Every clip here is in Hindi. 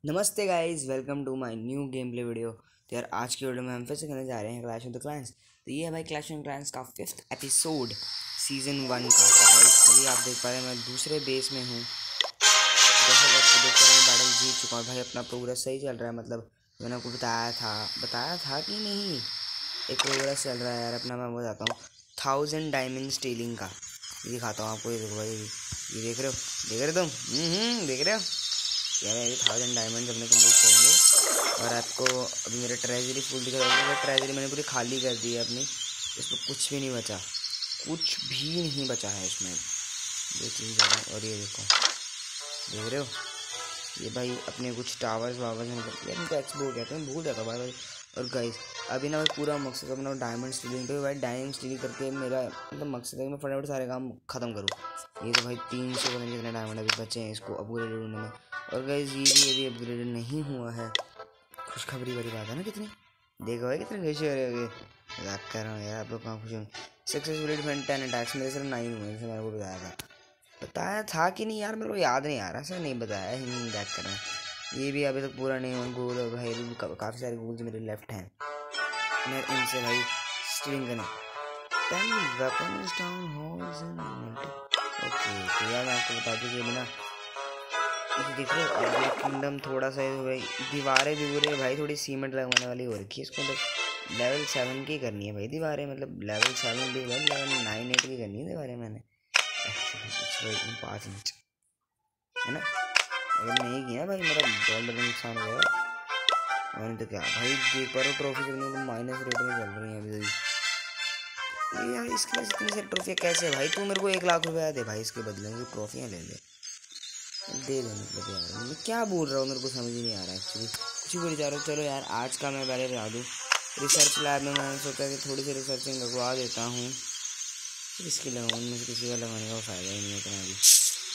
नमस्ते guys, welcome to my new game play video. तो यार आज की वीडियो में हम फिर से करने जा रहे हैं क्लैश ऑफ द क्लैंस। तो ये है भाई क्लैश ऑफ क्लैंस का 5th एपिसोड सीजन 1 का। तो भाई अभी आप देख पा रहे हैं मैं दूसरे बेस में हूँ। जैसे कि आपको देख पा रहे हैं बैटल जीत चुका हूँ भाई। अपना प्रोग्रेस सही चल रहा है, मतलब मैंने आपको बताया था कि नहीं, एक प्रोग्रेस चल रहा है यार अपना। मैं बताता हूँ 1000 डायमंड स्टीलिंग का ये दिखाता हूँ आपको। ये देखो भाई, ये देख रहे हो तुम? देख रहे हो यार, ये 1000 डायमंड अपने कंप्लीट करेंगे। और आपको अभी मेरा ट्रेजरी फुल दिखा रहा है। ट्रेजरी मैंने पूरी खाली कर दी है अपनी, इसमें कुछ भी नहीं बचा, कुछ भी नहीं बचा है इसमें। ये चीज़ है। और ये देखो, देख रहे हो ये भाई अपने कुछ टावर्स वावर्स हैं, मतलब यार इनको एक्सपो कहते हैं, भूल जाता भाई। और गाइस अभी ना भाई पूरा मकसद अपना डायमंड स्टीलिंग पे भाई, डायमंड स्टीलिंग करके मेरा मतलब मकसद है कि मैं फटाफट सारे काम ख़त्म करूँ। ये तो भाई 300 पता नहीं कितने डायमंड अभी बचे हैं इसको अपग्रेड होने में। और गाइस ये भी अपग्रेड नहीं हुआ है। खुशखबरी वाली बात है ना कितनी, देखो भाई कितने खुश हो रहे हो। मजाक कर रहा हूँ यार, आप लोग कहाँ खुश होंगे। सक्सेसफुली डिफेंड 10 अटैक्स, मेरे सिर्फ 9 हुए, जैसे मेरे को बताया था कि नहीं यार, मेरे को याद नहीं आ रहा, सर नहीं बताया ही नहीं, बैक कर रहा हूँ। ये भी अभी तक पूरा नहीं हुआ। गोल और भाई काफ़ी सारे गोल्स मेरे लेफ्ट हैं, मैं इनसे भाई स्टीलिंग करना। 10 weapons down holes in okay. तो यार मैं आपको बता दूँ कि ना ये देख रहे हो ये किंगडम थोड़ा सा भाई दीवारें भाई थोड़ी सीमेंट लगवाने वाली हो रखी है इसको। तो लेवल 7 की करनी है भाई दीवारें, मतलब लेवल 7 भी भाई लेवल 9 8 की करनी है दीवारें मैंने एक्चुअली 5 इंच है ना। अगर नहीं किया भाई मेरा बहुत बड़ा नुकसान हो गया। और तो क्या भाई देख पा रहे हो ट्रॉफी चलने को माइनस रेट में चल रही है अभी तक। यार इसके पास इतनी सारी ट्रॉफियाँ कैसे भाई? तू मेरे को 1 लाख रुपया दे भाई, इसके बदले में ट्रॉफियाँ ले ले दे दे। मतलब यार मैं क्या बोल रहा हूँ, मेरे को समझ ही नहीं आ रहा एक्चुअली, कुछ ही बोल जा रहा हूँ। चलो यार आज का मैं पहले बता दूँ, रिसर्च लैब में मैंने सोचा कि थोड़ी सी रिसर्चिंग लगवा देता हूँ। फिर इसकी लगाऊँ, उनमें से किसी का लगाने का फ़ायदा ही नहीं है इतना भी।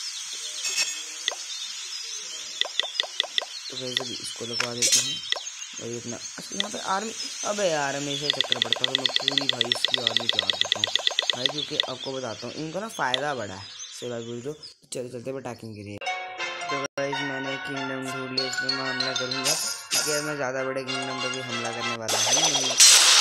तो वैसे भी इसको लगवा देते हैं। और इतना यहाँ पे आर्मी, अबे यार हमेशा चक्कर पड़ता है। तो मैं पूरी भाई इसकी आर्मी तैयार करता हूँ भाई, क्योंकि आपको बताता हूँ इनको ना फ़ायदा बड़ा है। सही बात बोली तो चलते चलते अटैकिंग के लिए। तो गाइस मैंने किंगडम ढूंढ लिया, इसमें मैं हमला करूँगा क्योंकि मैं ज़्यादा बड़े किंगडम पर भी हमला करने वाला हूँ नहीं।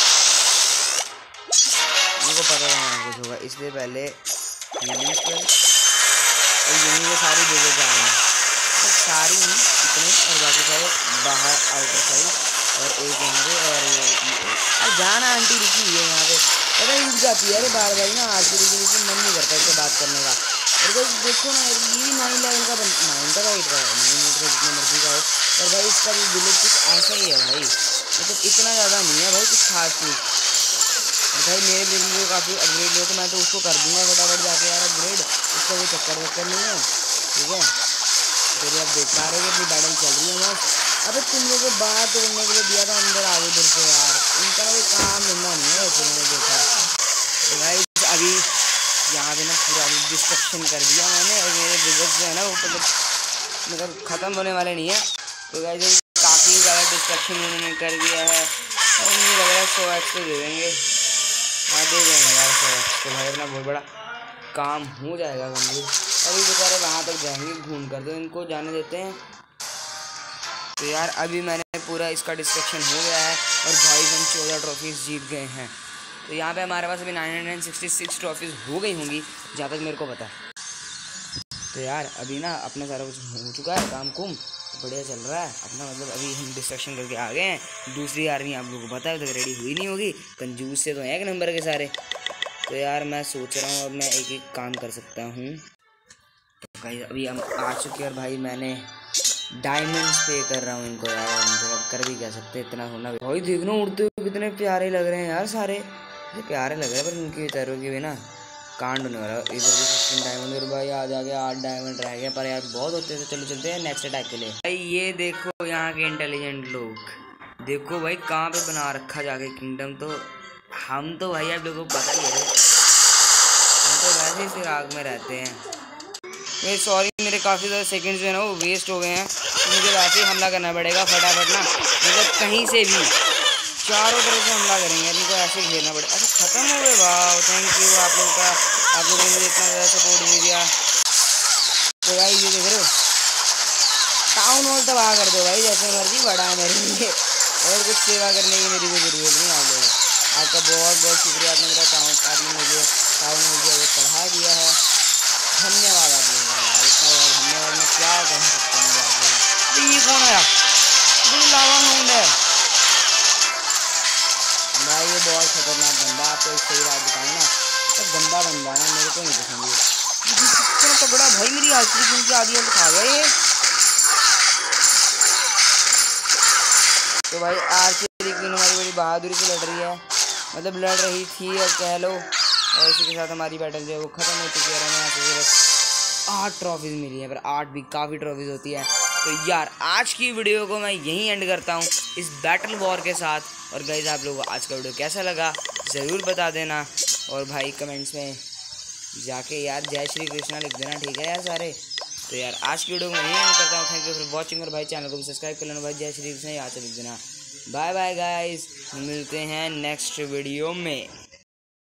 उनको पता था वहाँ कुछ होगा, इसलिए पहले हीलिंग्स पर और यहीं ये सारी जगह जा रही हैं, मतलब सारी नहीं इतने, और बाकी सारे बाहर आउटर साइड और एक यहाँ पे। और जाना आंटी रुकी हुई है यहाँ पे, पता ही रुक जाती है। अरे बार बार ना आज के दिन मन नहीं करता इससे बात करने का। और भाई देखो ना ये 9 लेवल का 9 का 8 का 9 8 का जितना मर्जी का हो। और भाई इसका भी विलेज कुछ ऐसा ही है भाई, मतलब इतना ज़्यादा नहीं है भाई कुछ खास चीज़। और भाई मेरे विलेज को काफ़ी अपग्रेड हो तो मैं तो उसको कर दूँगा फटाफट जाके यार अपग्रेड, उसका कोई चक्कर वक्कर नहीं है, ठीक है। तो आप देख पा रहे हो कि बैटल चल रही है बस। अबे तुम लोगों को बाहर तो करने के लिए दिया था, अंदर आ गए इधर से यार, इनका कोई काम धंधा नहीं है वैसे मैंने देखा। तो भाई अभी यहाँ पे ना पूरा डिस्ट्रक्शन कर दिया मैंने, और मेरे विलेज जो है ना वो मतलब ख़त्म होने वाले नहीं है। तो गाइस काफ़ी ज़्यादा डिस्ट्रक्शन उन्होंने कर दिया है, और मुझे लग रहा है 100 एक्स तो दे देंगे। हाँ दे देंगे यार 100 एक्स तो भाई अपना बहुत बड़ा काम हो जाएगा कंप्लीट। अभी बेचारे वहाँ तक जाएंगे घूम कर, तो इनको जाने देते हैं। तो यार अभी मैंने पूरा इसका डिस्ट्रक्शन हो गया है, और भाई हम 14 ट्रॉफीज़ जीत गए हैं। तो यहाँ पे हमारे पास अभी 966 ट्रॉफीज़ हो गई होंगी जहाँ तक मेरे को पता है। तो यार अभी ना अपना सारा कुछ हो चुका है, काम कुम बढ़िया चल रहा है अपना, मतलब अभी हम डिस्ट्रक्शन करके आ गए हैं। दूसरी आर्मी आप लोगों को पता है तक रेडी हुई नहीं होगी, कंजूस से तो हैं 1 नंबर के सारे। तो यार मैं सोच रहा हूँ अब मैं एक एक काम कर सकता हूँ। तो भाई अभी हम आ चुके हैं, और भाई मैंने डायमंड्स पे कर रहा हूँ इनको यार, मतलब कर भी कह सकते इतना होना। भाई देखना उड़ते हुए कितने प्यारे लग रहे हैं यार, सारे ये प्यारे लग रहे हैं, पर इनके बेचारों की भी ना कांड होने वाला। इधर भी 16 डायमंड, और भाई आ जाके 8 डायमंड रह गए, पर यार बहुत होते थे। चलो चलते हैं नेक्स्ट अटैक के लिए। भाई ये देखो यहाँ के इंटेलिजेंट लोग, देखो भाई कहाँ पे बना रखा जाके किंगडम। तो हम तो भाई आप लोगों को पता ही है, हम तो वैसे ही फिराक में रहते हैं। ये सॉरी मेरे काफ़ी ज़्यादा सेकंड्स जो है ना वो वेस्ट हो गए हैं, तो मुझे वैसे ही हमला करना पड़ेगा फटाफट ना, मतलब कहीं से भी चारों तरफ से हमला करेंगे, इनको ऐसे घेरना पड़ेगा। अच्छा ख़त्म हो गए, वाह थैंक यू आप लोगों का, आप लोगों ने मुझे इतना ज़्यादा सपोर्ट दे दिया। तो भाई ये देख रहे हो टाउन हॉल तबाह कर दो भाई, जैसे मर्जी बड़ा है मेरे लिए, और कुछ सेवा करने की मेरी कोई ज़रूरत नहीं। आप लोग आपका बहुत बहुत शुक्रिया, आपने मुझे टाउन हॉल जो है चढ़ा दिया है। धन्यवाद आप लोगों का यार, इतना यार धन्यवाद मैं क्या कह सकता हूँ आप लोग। ये कौन है? लावा हाउंड है भाई, ये बहुत खतरनाक बंदा। आपको एक सही बात बताऊँ ना, तो गंदा बंदा ना, मेरे को नहीं पसंद ये। कितना तगड़ा भाई, मेरी आखिरी दिन की आधी खा गया ये। तो भाई आखिरी क्वीन हमारी बड़ी बहादुरी से लड़ रही है, मतलब लड़ रही थी अब कह लो, और इसी के साथ हमारी बैटल जो है वो ख़त्म हो चुकी है। हमें यहाँ से सिर्फ 8 ट्रॉफीज़ मिली हैं, पर 8 भी काफ़ी ट्रॉफीज़ होती है। तो यार आज की वीडियो को मैं यहीं एंड करता हूँ इस बैटल वॉर के साथ। और गाइस आप लोगों को आज का वीडियो कैसा लगा ज़रूर बता देना, और भाई कमेंट्स में जाके यार जय श्री कृष्णा लिख देना, ठीक है यार सारे। तो यार आज की वीडियो को मैं यहीं एंड करता हूँ। थैंक यू फॉर वॉचिंग, और भाई चैनल को भी सब्सक्राइब कर लेना भाई, जय श्री कृष्णा यहाँ से लिख देना। बाय बाय गाइस, मिलते हैं नेक्स्ट वीडियो में।